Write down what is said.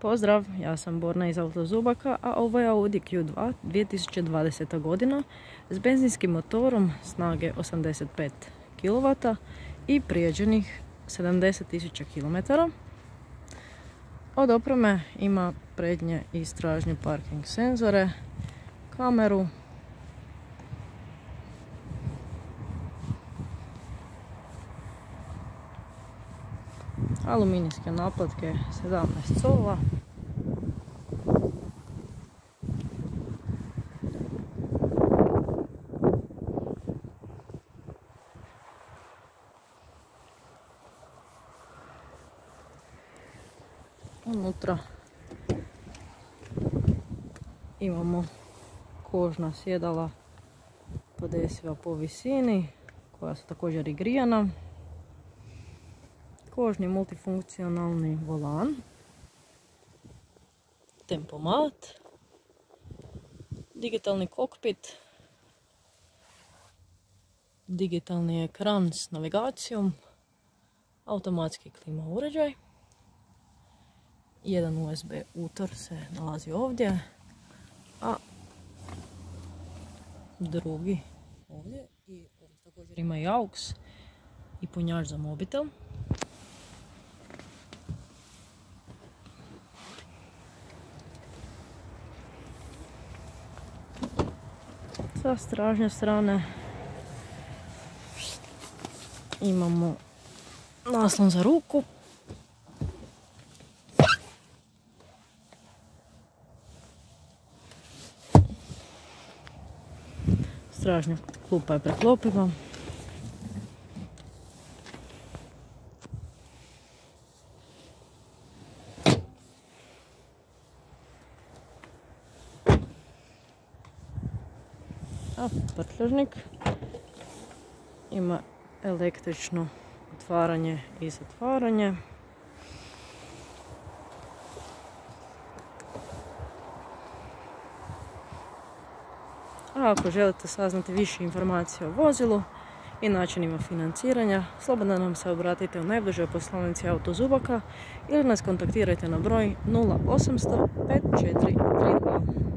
Pozdrav, ja sam Borna iz Autozubaka, a ovo je Audi Q2 2020. godina s benzinskim motorom snage 85 kW i prijeđenih 70.000 km. Od opreme ima prednje i stražnje parking senzore, kameru, aluminijske naplatke 17 cova, unutra imamo kožna sjedala podesiva po visini koja su također i grijana, kožni multifunkcionalni volan, tempomat, digitalni kokpit, digitalni ekran s navigacijom, automatski klima uređaj, jedan USB utor se nalazi ovdje, a drugi ovdje, i ovdje također ima i AUX i punjač za mobitel. Sa stražnje strane imamo naslon za ruku, stražnja klupa je preklopiva, a prtljažnik ima električno otvaranje i zatvaranje. A ako želite saznati više informacija o vozilu i načinima financiranja, slobodno nam se obratite u najbližoj poslovnici Autozubaka ili nas kontaktirajte na broj 0800 5432.